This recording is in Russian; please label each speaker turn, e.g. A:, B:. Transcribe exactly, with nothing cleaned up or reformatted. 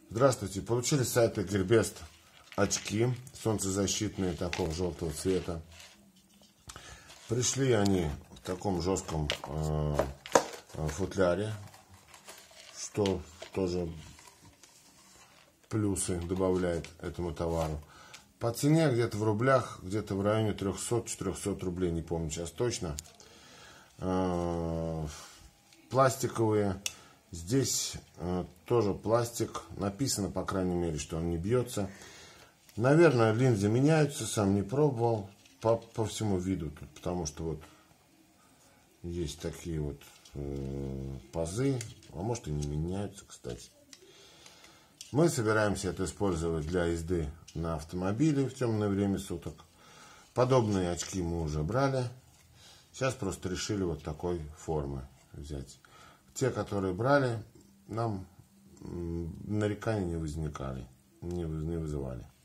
A: Здравствуйте, получили с сайта Gearbest очки солнцезащитные такого желтого цвета. Пришли они в таком жестком э, футляре, что тоже плюсы добавляет этому товару. По цене где-то в рублях, где-то в районе трёхсот-четырёхсот рублей, не помню сейчас точно. Э, пластиковые. Здесь э, тоже пластик. Написано, по крайней мере, что он не бьется. Наверное, линзы меняются, сам не пробовал. По, по всему виду тут, потому что вот есть такие вот э, пазы. А может и не меняются, кстати. Мы собираемся это использовать для езды на автомобиле в темное время суток. Подобные очки мы уже брали. Сейчас просто решили вот такой формы взять. Те, которые брали, нам нареканий не возникали, не вызывали.